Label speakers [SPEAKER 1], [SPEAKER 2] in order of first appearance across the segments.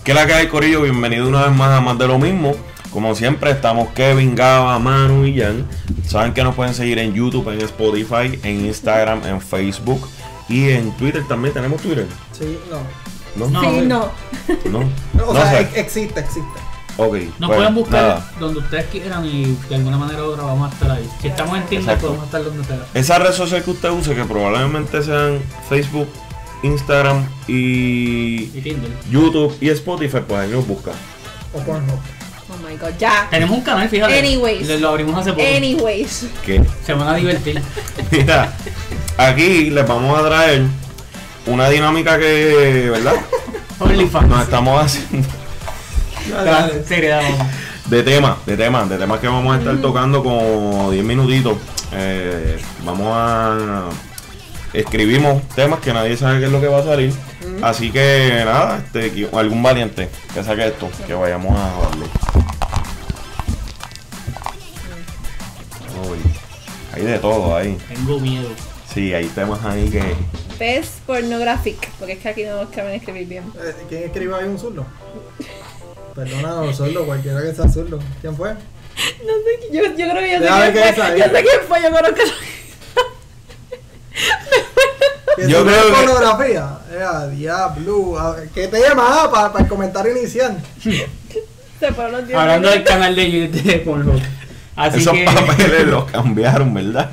[SPEAKER 1] ¿Qué la que hay, corillo? Bienvenido una vez más a Más de lo Mismo. Como siempre estamos Kevin, Gaba, Manu y Jan. Saben que nos pueden seguir en YouTube, en Spotify, en Instagram, en Facebook y en Twitter también. ¿Tenemos Twitter?
[SPEAKER 2] Sí, no.
[SPEAKER 1] ¿No?
[SPEAKER 3] Sí, no.
[SPEAKER 1] ¿No?
[SPEAKER 2] O sea, existe.
[SPEAKER 1] Ok.
[SPEAKER 4] Nos
[SPEAKER 1] pues,
[SPEAKER 4] pueden buscar
[SPEAKER 1] nada.
[SPEAKER 4] donde ustedes quieran y de alguna manera u otra vamos a estar ahí. Si estamos en Tinder,
[SPEAKER 1] Exacto.
[SPEAKER 4] podemos estar donde sea.
[SPEAKER 1] Esa red social que usted use, que probablemente sean Facebook, Instagram
[SPEAKER 4] Y Tinder.
[SPEAKER 1] YouTube y Spotify, pues ahí nos busca.
[SPEAKER 2] O Pornhub.
[SPEAKER 3] Oh my god, ya.
[SPEAKER 4] Tenemos un canal, fíjate.
[SPEAKER 3] Anyways.
[SPEAKER 4] Lo abrimos hace poco.
[SPEAKER 3] Anyways.
[SPEAKER 1] ¿Qué?
[SPEAKER 4] Se van a divertir.
[SPEAKER 1] Mira, aquí les vamos a traer una dinámica que, ¿verdad?
[SPEAKER 4] OnlyFans.
[SPEAKER 1] Nos estamos haciendo
[SPEAKER 2] Dale.
[SPEAKER 4] Seriedad, vamos.
[SPEAKER 1] de temas que vamos a estar tocando como 10 minutitos. Vamos a escribimos temas que nadie sabe qué es lo que va a salir. Así que nada, algún valiente que saque esto, que vayamos a darle. Uy, hay de todo ahí.
[SPEAKER 4] Tengo miedo.
[SPEAKER 1] Sí, hay temas ahí que.
[SPEAKER 3] Best pornographic. Porque es que aquí no saben escribir bien.
[SPEAKER 2] ¿Quién escribió ahí un zurdo? Perdona, no zurdo, cualquiera que sea zurdo. ¿Quién fue?
[SPEAKER 3] No sé, yo creo que yo sé
[SPEAKER 2] Déjame
[SPEAKER 3] quién
[SPEAKER 2] que
[SPEAKER 3] fue.
[SPEAKER 2] esa,
[SPEAKER 3] Yo sé quién fue, yo conozco.
[SPEAKER 1] Yo creo que-
[SPEAKER 2] pornografía. Diablo. ¿Qué tema? Para el comentario inicial.
[SPEAKER 3] Se fueron los 10
[SPEAKER 4] Hablando del
[SPEAKER 3] minutos.
[SPEAKER 4] canal de YouTube de Pornhub. Así
[SPEAKER 1] Esos
[SPEAKER 4] que.
[SPEAKER 1] papeles los cambiaron, ¿verdad?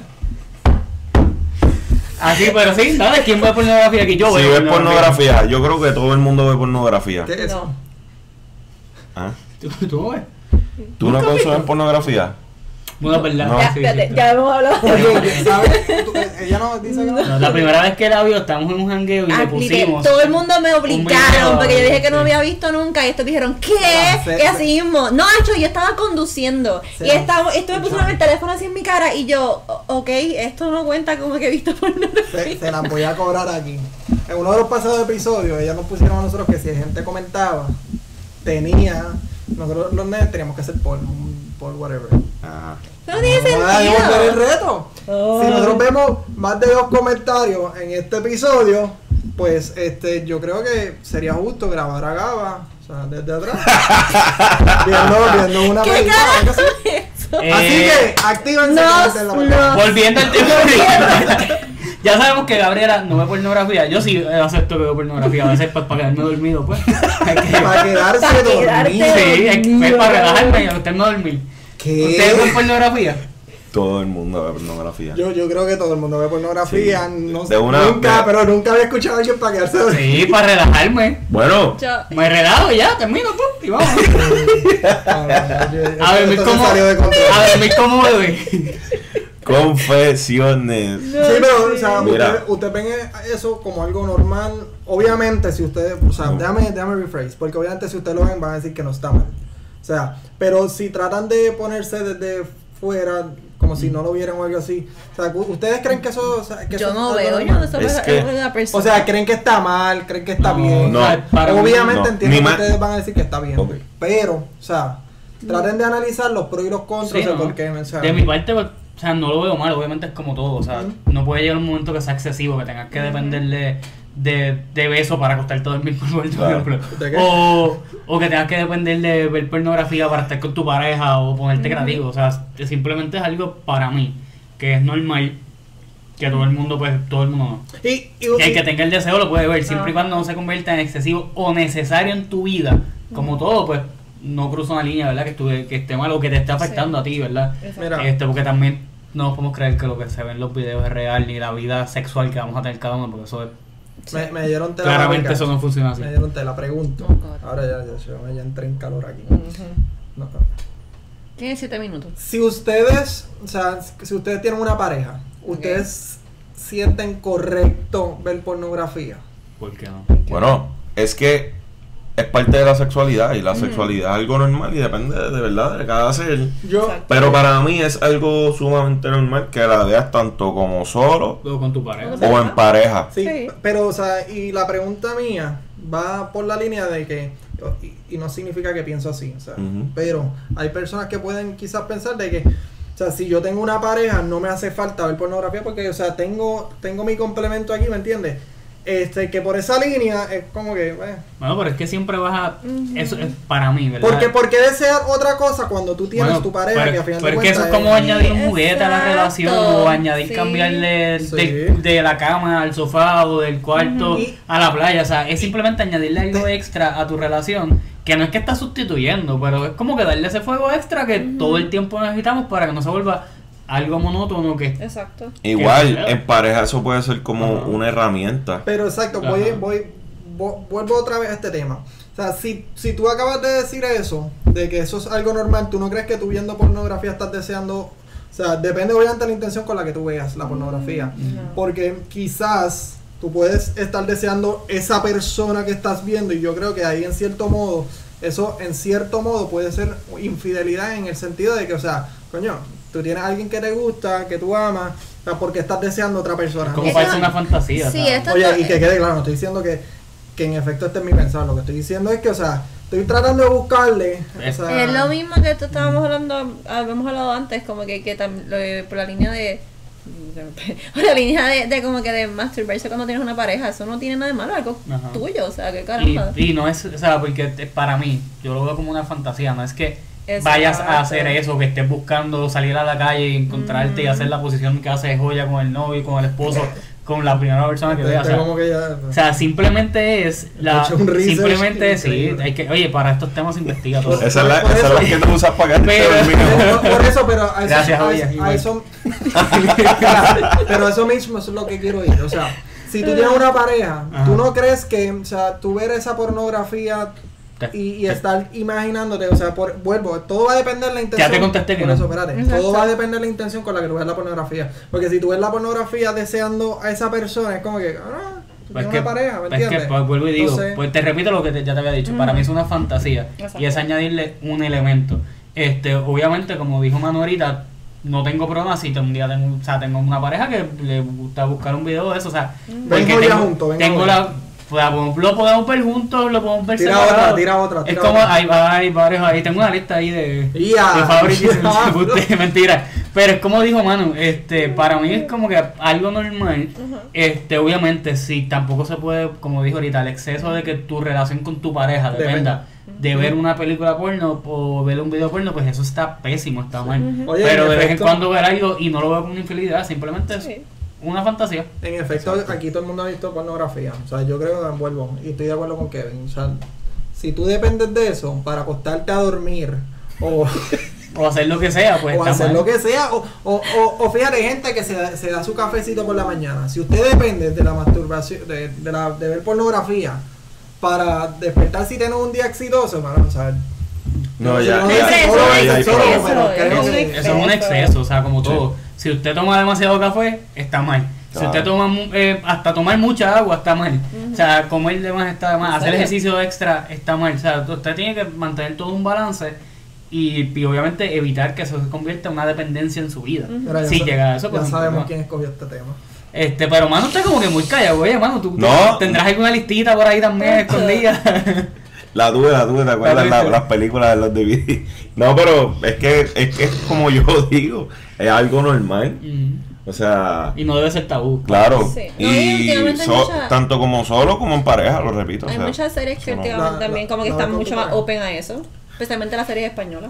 [SPEAKER 4] Así, pero sí, ¿sabes quién ve pornografía aquí? Yo
[SPEAKER 1] Si
[SPEAKER 4] veo
[SPEAKER 1] ves pornografía, yo creo que todo el mundo ve pornografía.
[SPEAKER 2] ¿Qué es eso?
[SPEAKER 3] No.
[SPEAKER 1] ¿Ah?
[SPEAKER 4] ¿Tú no ves?
[SPEAKER 1] ¿Tú no consumes pornografía?
[SPEAKER 4] Bueno, verdad.
[SPEAKER 1] No.
[SPEAKER 3] Ya,
[SPEAKER 4] Sí,
[SPEAKER 3] espérate,
[SPEAKER 4] sí,
[SPEAKER 3] ya hemos hablado.
[SPEAKER 2] Oye, ¿sabes? Ella no dice que no.
[SPEAKER 4] No, la primera vez que la vio, estábamos en un jangueo y le pusimos.
[SPEAKER 3] Todo el mundo me
[SPEAKER 4] video,
[SPEAKER 3] obligaron porque yo dije que no
[SPEAKER 4] sí.
[SPEAKER 3] había visto nunca y estos dijeron ¿qué?
[SPEAKER 2] No,
[SPEAKER 3] Y así mismo, no, hecho, yo estaba conduciendo
[SPEAKER 2] Sí,
[SPEAKER 3] y esto me puso
[SPEAKER 2] escucha.
[SPEAKER 3] el teléfono así en mi cara y yo, ok, esto no cuenta como que he visto pornografía.
[SPEAKER 2] Se las voy a cobrar aquí. En uno de los pasados episodios, ellas nos pusieron a nosotros que si gente comentaba, nosotros los nerds teníamos que hacer porno, por whatever.
[SPEAKER 1] Ajá.
[SPEAKER 3] No tiene
[SPEAKER 2] Vamos a devolver el
[SPEAKER 3] sentido.
[SPEAKER 2] reto.
[SPEAKER 3] Oh.
[SPEAKER 2] Si nosotros vemos más de 2 comentarios en este episodio, pues yo creo que sería justo grabar a Gaba, o sea, desde atrás, viendo una
[SPEAKER 3] ¿Qué
[SPEAKER 2] película.
[SPEAKER 3] carajo
[SPEAKER 2] algo así.
[SPEAKER 3] es eso?
[SPEAKER 2] Así que actívense
[SPEAKER 3] No,
[SPEAKER 2] comenten la pantalla.
[SPEAKER 3] no.
[SPEAKER 4] Volviendo al tema. Ya sabemos que Gabriela no ve pornografía. Yo sí acepto que veo pornografía. A veces para quedarme dormido, pues. Hay que-
[SPEAKER 2] Para quedarse
[SPEAKER 3] Para quedarte
[SPEAKER 2] dormido.
[SPEAKER 4] Sí, es para relajarme y a usted no dormir. ¿Ustedes ven
[SPEAKER 2] ¿Qué?
[SPEAKER 4] pornografía?
[SPEAKER 1] Todo el mundo ve pornografía.
[SPEAKER 2] Yo creo que todo el mundo ve pornografía,
[SPEAKER 1] Sí.
[SPEAKER 2] no
[SPEAKER 1] De una-
[SPEAKER 2] nunca,
[SPEAKER 1] de-
[SPEAKER 2] pero nunca había escuchado a alguien para quedarse dormido.
[SPEAKER 4] Sí, para relajarme.
[SPEAKER 1] Bueno,
[SPEAKER 3] Yo-
[SPEAKER 4] Me relajo y ya, termino, pues, y vamos. A
[SPEAKER 2] A
[SPEAKER 4] dormir como,
[SPEAKER 2] salió de control.
[SPEAKER 4] a dormir como bebé.
[SPEAKER 1] confesiones.
[SPEAKER 2] Sí, pero, o sea,
[SPEAKER 1] Mira.
[SPEAKER 2] usted ven eso como algo normal. Obviamente, si ustedes, o sea,
[SPEAKER 1] No.
[SPEAKER 2] déjame rephrase, porque obviamente si ustedes lo ven van a decir que no está mal. O sea, pero si tratan de ponerse desde fuera, como si no lo vieran o algo así, o sea, ¿ustedes creen que eso, o sea, que
[SPEAKER 3] yo
[SPEAKER 2] eso
[SPEAKER 3] no
[SPEAKER 2] es algo
[SPEAKER 3] veo, yo
[SPEAKER 2] normal?
[SPEAKER 3] no soy
[SPEAKER 1] Es que-
[SPEAKER 3] una persona.
[SPEAKER 2] O sea, creen que está mal, creen que está
[SPEAKER 4] No,
[SPEAKER 2] bien.
[SPEAKER 1] no.
[SPEAKER 4] para mí
[SPEAKER 2] Obviamente
[SPEAKER 1] no.
[SPEAKER 2] entiendo
[SPEAKER 1] Ni
[SPEAKER 2] que
[SPEAKER 1] ma-
[SPEAKER 2] ustedes van a decir que está bien.
[SPEAKER 1] Ok.
[SPEAKER 2] Pero, o sea, traten de analizar los pros y los contras
[SPEAKER 4] Sí,
[SPEAKER 2] de
[SPEAKER 4] ¿no?
[SPEAKER 2] por qué, o sea,
[SPEAKER 4] De mi parte, pues, o sea, no lo veo mal, obviamente es como todo, o sea,
[SPEAKER 2] Ujú.
[SPEAKER 4] no puede llegar un momento que sea excesivo, que tengas que depender de besos para acostarte a dormir, por
[SPEAKER 1] Claro.
[SPEAKER 4] ejemplo.
[SPEAKER 2] ¿De qué?
[SPEAKER 4] O que tengas que depender de ver pornografía para estar con tu pareja o ponerte creativo, o sea, simplemente es algo para mí, que es normal, que todo el mundo, pues, todo el mundo no.
[SPEAKER 2] y
[SPEAKER 4] Que el que tenga el deseo lo puede ver, siempre y
[SPEAKER 3] Ah.
[SPEAKER 4] cuando no se convierta en excesivo o necesario en tu vida, como todo, pues, no cruza una línea, ¿verdad? Que esté mal o que te esté afectando a ti, ¿verdad?
[SPEAKER 3] Exacto.
[SPEAKER 2] Mira.
[SPEAKER 4] Porque también no podemos creer que lo que se ve en los videos es real, ni la vida sexual que vamos a tener cada uno, porque eso es,
[SPEAKER 2] me dieron tela.
[SPEAKER 4] claramente
[SPEAKER 2] para
[SPEAKER 4] eso no funciona así.
[SPEAKER 2] Me dieron tela, pregunto.
[SPEAKER 3] Oh, God.
[SPEAKER 2] Ahora ya entré en calor aquí.
[SPEAKER 3] Ujú.
[SPEAKER 2] No.
[SPEAKER 3] Tiene 7 minutos.
[SPEAKER 2] Si ustedes, o sea, si ustedes tienen una pareja, ¿ustedes sienten correcto ver pornografía?
[SPEAKER 4] ¿Por qué no?
[SPEAKER 1] Bueno, es que es parte de la sexualidad y la sexualidad es algo normal y depende de verdad de cada ser.
[SPEAKER 2] Yo,
[SPEAKER 3] Exacto.
[SPEAKER 1] Pero para mí es algo sumamente normal que la veas tanto como solo
[SPEAKER 4] O con tu pareja.
[SPEAKER 3] Sí.
[SPEAKER 1] o en pareja.
[SPEAKER 2] sí,
[SPEAKER 3] Sí.
[SPEAKER 2] pero, o sea, y la pregunta mía va por la línea de que, y no significa que pienso así, o sea,
[SPEAKER 1] Ujú.
[SPEAKER 2] pero hay personas que pueden quizás pensar de que, o sea, si yo tengo una pareja, no me hace falta ver pornografía porque, o sea, tengo mi complemento aquí, ¿me entiendes? que por esa línea es como que,
[SPEAKER 4] Bueno, pero es que siempre vas a... Eso es para mí, ¿verdad?
[SPEAKER 2] ¿Por qué desear otra cosa cuando tú tienes tu pareja
[SPEAKER 4] pero,
[SPEAKER 2] que a final de
[SPEAKER 4] pero es que
[SPEAKER 2] cuentas
[SPEAKER 4] eso es como añadir un juguete a la
[SPEAKER 3] Exacto,
[SPEAKER 4] relación o añadir
[SPEAKER 3] sí.
[SPEAKER 4] cambiarle
[SPEAKER 2] Sí.
[SPEAKER 4] de la cama al sofá o del cuarto
[SPEAKER 2] Y-
[SPEAKER 4] a la playa. O sea, es simplemente añadirle algo extra a tu relación que no es que estás sustituyendo, pero es como que darle ese fuego extra que todo el tiempo necesitamos para que no se vuelva algo monótono que...
[SPEAKER 3] Exacto.
[SPEAKER 1] Igual,
[SPEAKER 4] Que-
[SPEAKER 1] en pareja eso puede ser como
[SPEAKER 4] Ajá.
[SPEAKER 1] una herramienta.
[SPEAKER 2] Pero exacto,
[SPEAKER 4] Ajá.
[SPEAKER 2] vuelvo otra vez a este tema. O sea, si tú acabas de decir eso, de que eso es algo normal, ¿tú no crees que tú viendo pornografía estás deseando? O sea, depende obviamente de la intención con la que tú veas la pornografía.
[SPEAKER 3] No.
[SPEAKER 2] Porque quizás tú puedes estar deseando esa persona que estás viendo, y yo creo que ahí en cierto modo, eso en cierto modo puede ser infidelidad en el sentido de que, o sea, coño, tú tienes a alguien que te gusta, que tú amas, o sea, porque estás deseando a otra persona.
[SPEAKER 4] Como
[SPEAKER 3] Eso-
[SPEAKER 4] parece una fantasía.
[SPEAKER 3] Sí,
[SPEAKER 4] ¿sabes?
[SPEAKER 3] esto-
[SPEAKER 2] Oye, y que quede claro, no estoy diciendo que en efecto este es mi pensar, lo que estoy diciendo es que, o sea, estoy tratando de buscarle, o sea,
[SPEAKER 3] Es lo mismo que tú estábamos hablando, habíamos hablado antes, como que por la línea de por la línea de como que de masturbarse cuando tienes una pareja, eso no tiene nada de malo, es algo
[SPEAKER 4] Ajá.
[SPEAKER 3] tuyo, o sea, que caramba.
[SPEAKER 4] Y no es, o sea, porque para mí, yo lo veo como una fantasía, no es que
[SPEAKER 3] Exacto.
[SPEAKER 4] vayas a hacer eso, que estés buscando salir a la calle y encontrarte y hacer la posición que hace joya con el novio, con el esposo, con la primera persona que veas.
[SPEAKER 2] como que ya,
[SPEAKER 4] O sea, simplemente es
[SPEAKER 2] He hecho un research
[SPEAKER 4] simplemente sí,
[SPEAKER 2] increíble.
[SPEAKER 4] hay que, oye, para estos temas se investiga todo.
[SPEAKER 2] Por-
[SPEAKER 1] Esa es la
[SPEAKER 2] por eso-
[SPEAKER 1] que tú usas para que
[SPEAKER 4] Pero-
[SPEAKER 2] por eso, pero a eso,
[SPEAKER 4] Gracias,
[SPEAKER 2] a
[SPEAKER 4] Oye,
[SPEAKER 2] eso-
[SPEAKER 4] igual.
[SPEAKER 2] a eso pero eso mismo es lo que quiero ir, o sea, si tú tienes una pareja,
[SPEAKER 4] Ajá.
[SPEAKER 2] tú no crees que, o sea, tú ver esa pornografía y estar imaginándote, o sea, vuelvo, todo va a depender de la intención.
[SPEAKER 4] Ya te contesté que
[SPEAKER 2] por
[SPEAKER 4] no.
[SPEAKER 2] eso, espérate,
[SPEAKER 3] Exacto.
[SPEAKER 2] todo va a depender de la intención con la que tú ves la pornografía, porque si tú ves la pornografía deseando a esa persona, es como que, tú
[SPEAKER 4] Pues
[SPEAKER 2] tienes
[SPEAKER 4] que,
[SPEAKER 2] una pareja, ¿me
[SPEAKER 4] pues que,
[SPEAKER 2] entiendes?
[SPEAKER 4] pues vuelvo y digo,
[SPEAKER 2] Entonces,
[SPEAKER 4] pues te repito lo que ya te había dicho, para mí es una fantasía
[SPEAKER 3] Exacto.
[SPEAKER 4] y es añadirle un elemento. Obviamente, como dijo Manu ahorita, no tengo problema si un día tengo una pareja que le gusta buscar un video de eso, o sea,
[SPEAKER 2] Ven
[SPEAKER 4] porque
[SPEAKER 2] joya juntos, ven
[SPEAKER 4] tengo
[SPEAKER 2] joya.
[SPEAKER 4] lo podemos ver juntos, lo podemos ver
[SPEAKER 2] Tira
[SPEAKER 4] separado.
[SPEAKER 2] otra, tira otra,
[SPEAKER 4] Es
[SPEAKER 2] tira
[SPEAKER 4] como,
[SPEAKER 2] otra.
[SPEAKER 4] hay varios ahí, tengo una lista ahí de
[SPEAKER 2] Ya.
[SPEAKER 4] favoritos, mentira. Pero es como dijo Manu, para mí es como que algo normal. Obviamente, si tampoco se puede, como dijo ahorita, el exceso de que tu relación con tu pareja dependa de ver una película porno o ver un video porno, pues eso está pésimo, está mal.
[SPEAKER 2] Oye,
[SPEAKER 4] Pero
[SPEAKER 2] en
[SPEAKER 4] de vez en
[SPEAKER 2] efecto-
[SPEAKER 4] cuando ver algo y no lo veo como una infidelidad, simplemente es
[SPEAKER 3] Sí.
[SPEAKER 4] una fantasía.
[SPEAKER 2] En efecto, aquí todo el mundo ha visto pornografía. O sea, yo creo que vuelvo, y estoy de acuerdo con Kevin. O sea, si tú dependes de eso para acostarte a dormir, o,
[SPEAKER 4] O hacer lo que sea, pues
[SPEAKER 2] o
[SPEAKER 4] está
[SPEAKER 2] hacer
[SPEAKER 4] mal.
[SPEAKER 2] lo que sea, o fíjate, hay gente que se da su cafecito por la mañana. Si usted depende de la masturbación, de ver pornografía para despertar si tiene un día exitoso, mano, o sea,
[SPEAKER 1] No,
[SPEAKER 2] sé,
[SPEAKER 1] ya,
[SPEAKER 2] no
[SPEAKER 1] ya,
[SPEAKER 2] sé,
[SPEAKER 3] Eso
[SPEAKER 2] solo
[SPEAKER 3] es
[SPEAKER 2] hay
[SPEAKER 3] exceso,
[SPEAKER 2] solo,
[SPEAKER 3] eso
[SPEAKER 2] pero
[SPEAKER 3] es
[SPEAKER 2] creo
[SPEAKER 3] un
[SPEAKER 2] que-
[SPEAKER 3] exceso.
[SPEAKER 4] Eso es un exceso, o sea, como
[SPEAKER 1] Sí.
[SPEAKER 4] todo. Si usted toma demasiado café, está mal. Si
[SPEAKER 1] Claro.
[SPEAKER 4] usted toma hasta tomar mucha agua, está mal. O sea, comer de más está mal.
[SPEAKER 3] ¿En
[SPEAKER 4] Hacer
[SPEAKER 3] serio?
[SPEAKER 4] ejercicio extra está mal. O sea, usted tiene que mantener todo un balance y obviamente evitar que eso se convierta en una dependencia en su vida.
[SPEAKER 2] Mira, ya
[SPEAKER 4] Si
[SPEAKER 2] sa-
[SPEAKER 4] llega a eso, pues
[SPEAKER 2] ya
[SPEAKER 4] un
[SPEAKER 2] sabemos
[SPEAKER 4] problema.
[SPEAKER 2] quién escogió este tema.
[SPEAKER 4] Pero mano, usted como que muy callado, oye, mano, tú
[SPEAKER 1] No.
[SPEAKER 4] tendrás alguna listita por ahí también escondida.
[SPEAKER 1] La tuve, ¿te acuerdas?
[SPEAKER 4] tuviste.
[SPEAKER 1] Las películas de los DVD. No, pero es que es como yo digo, es algo normal. O sea,
[SPEAKER 4] Y no debe ser tabú.
[SPEAKER 1] claro.
[SPEAKER 3] Sí. No, y últimamente hay mucha-
[SPEAKER 1] tanto como solo como en pareja, lo repito. o
[SPEAKER 3] Hay
[SPEAKER 1] sea,
[SPEAKER 3] muchas series que
[SPEAKER 1] eso no-
[SPEAKER 3] últimamente
[SPEAKER 2] La-
[SPEAKER 3] también como que
[SPEAKER 2] la-
[SPEAKER 3] están
[SPEAKER 2] la-
[SPEAKER 3] mucho
[SPEAKER 2] la-
[SPEAKER 3] más open a eso. Especialmente las series españolas.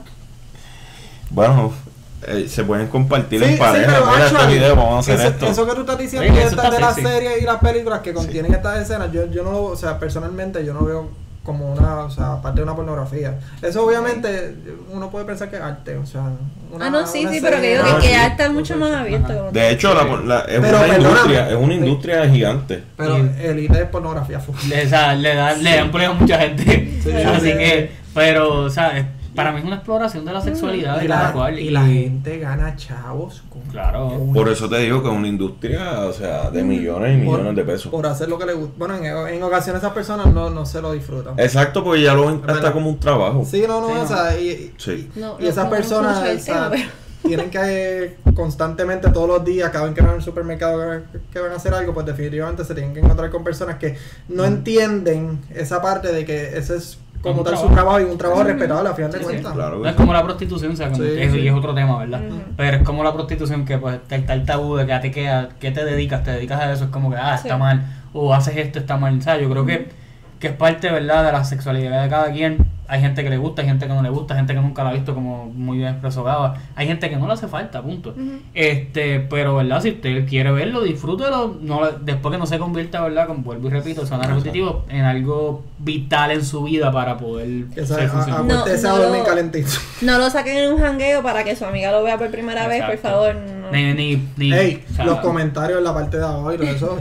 [SPEAKER 1] Bueno, se pueden compartir
[SPEAKER 2] Sí,
[SPEAKER 1] en
[SPEAKER 2] sí,
[SPEAKER 1] pareja.
[SPEAKER 2] pero
[SPEAKER 1] Mira este
[SPEAKER 2] actually,
[SPEAKER 1] video, vamos a hacer
[SPEAKER 2] eso,
[SPEAKER 1] esto.
[SPEAKER 2] eso que tú estás diciendo
[SPEAKER 4] Oye,
[SPEAKER 2] de,
[SPEAKER 4] eso está
[SPEAKER 2] de las
[SPEAKER 4] sexy.
[SPEAKER 2] series y las películas que contienen estas escenas, yo no lo, o sea, personalmente yo no veo como una, o sea, parte de una pornografía. Eso obviamente uno puede pensar que es arte, o sea,
[SPEAKER 3] Sí,
[SPEAKER 2] una
[SPEAKER 3] sí, pero que digo
[SPEAKER 1] Ah,
[SPEAKER 3] que
[SPEAKER 1] sí.
[SPEAKER 3] está mucho más abierto.
[SPEAKER 4] Ajá.
[SPEAKER 3] como
[SPEAKER 1] De hecho,
[SPEAKER 4] Sí.
[SPEAKER 1] es
[SPEAKER 2] Pero
[SPEAKER 1] una
[SPEAKER 2] perdóname.
[SPEAKER 1] industria, es una industria gigante.
[SPEAKER 2] Pero Elite es pornografía full.
[SPEAKER 4] O sea, le da empleo a mucha gente.
[SPEAKER 2] Sí,
[SPEAKER 4] Así
[SPEAKER 2] sí.
[SPEAKER 4] que, pero, o sea, para mí es una exploración de la sexualidad
[SPEAKER 2] Y
[SPEAKER 4] y cada
[SPEAKER 2] la,
[SPEAKER 4] cual.
[SPEAKER 2] y la gente gana chavos con
[SPEAKER 4] Claro.
[SPEAKER 1] Por eso te digo que es una industria, o sea, de millones y millones de pesos.
[SPEAKER 2] por hacer lo que le gusta. Bueno, en ocasiones esas personas no se lo disfrutan.
[SPEAKER 1] Exacto, porque ya lo ven
[SPEAKER 2] verdad.
[SPEAKER 1] hasta como un trabajo.
[SPEAKER 2] Sí, no,
[SPEAKER 4] Sí,
[SPEAKER 2] o
[SPEAKER 4] no.
[SPEAKER 2] sea,
[SPEAKER 1] Sí.
[SPEAKER 3] No,
[SPEAKER 2] y esas
[SPEAKER 3] no
[SPEAKER 2] personas
[SPEAKER 3] conozco mucho del
[SPEAKER 2] o sea,
[SPEAKER 3] tema, pero-
[SPEAKER 2] tienen que constantemente todos los días, cada vez que van al supermercado que van a hacer algo, pues definitivamente se tienen que encontrar con personas que no entienden esa parte de que ese es como
[SPEAKER 4] Un
[SPEAKER 2] tal su
[SPEAKER 4] trabajo.
[SPEAKER 2] trabajo y un trabajo respetable a final de
[SPEAKER 4] Sí, sí,
[SPEAKER 2] cuentas.
[SPEAKER 1] claro.
[SPEAKER 4] No es como la prostitución, o sea, como
[SPEAKER 2] Sí,
[SPEAKER 4] que eso,
[SPEAKER 2] sí.
[SPEAKER 4] y es otro tema, ¿verdad?
[SPEAKER 3] Ujú.
[SPEAKER 4] Pero es como la prostitución que pues está el tabú de que a ti ¿qué te dedicas? Te dedicas a eso, es como que,
[SPEAKER 3] Sí.
[SPEAKER 4] está mal. o haces esto, está mal. O sea, yo creo que es parte, ¿verdad?, de la sexualidad de cada quien. Hay gente que le gusta, hay gente que no le gusta, hay gente que nunca la ha visto, como muy bien expresó Gaba. Hay gente que no le hace falta, punto. Pero, ¿verdad? Si usted quiere verlo, disfrútelo. Después que no se convierta, ¿verdad? Como vuelvo y repito, suena repetitivo, en algo vital en su vida para poder ser funcional.
[SPEAKER 3] No lo saquen en un jangueo para que su amiga lo vea por primera vez, por favor. No.
[SPEAKER 2] Ey, o sea, los comentarios en la parte de abajo y eso.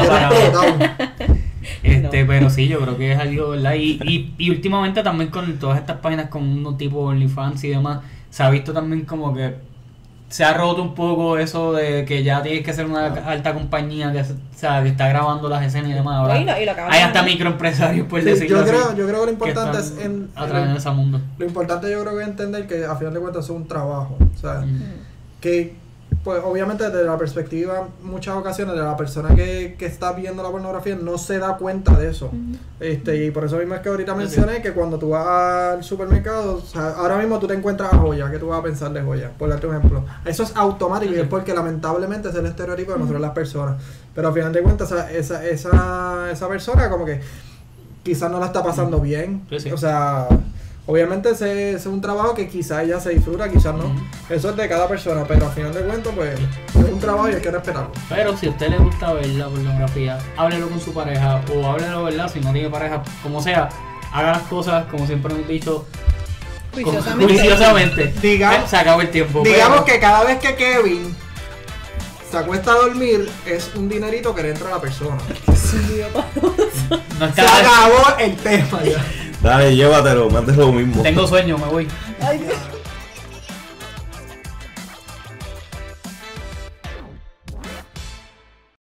[SPEAKER 4] Pero sí, yo creo que es algo, ¿verdad? Y últimamente también con todas estas páginas con unos tipo OnlyFans y demás, se ha visto también como que se ha roto un poco eso de que ya tienes que ser una alta compañía que está grabando las escenas y demás. Ahora hay hasta microempresarios, por decirlo así.
[SPEAKER 2] Yo creo que lo importante es
[SPEAKER 4] atrás de ese mundo.
[SPEAKER 2] Lo importante yo creo que es entender que a final de cuentas es un trabajo, o sea, que pues obviamente desde la perspectiva, muchas ocasiones de la persona que está viendo la pornografía no se da cuenta de eso. Y por eso mismo es que ahorita mencioné que cuando tú vas al supermercado, o sea, ahora mismo tú te encuentras a joya, ¿qué tú vas a pensar de joya? Por darte un ejemplo. Eso es automático y es porque lamentablemente es el estereotipo de nosotros las personas. Pero al final de cuentas esa persona como que quizás no la está pasando bien. O sea, obviamente ese es un trabajo que quizás ella se disfruta, quizás no. Eso es de cada persona, pero al final de cuentas, pues, es un trabajo y hay que respetarlo.
[SPEAKER 4] Pero si a usted le gusta ver la pornografía, háblelo con su pareja, o háblelo, ¿verdad? Si no tiene pareja, como sea, haga las cosas, como siempre hemos dicho, juiciosamente. Se acabó el tiempo.
[SPEAKER 2] Digamos que cada vez que Kevin se acuesta a dormir, es un dinerito que le entra a la persona.
[SPEAKER 4] No
[SPEAKER 2] se acabó el tema ya.
[SPEAKER 1] Dale, llévatelo, más de lo mismo.
[SPEAKER 4] Tengo sueño, me voy.
[SPEAKER 3] Ay, Dios.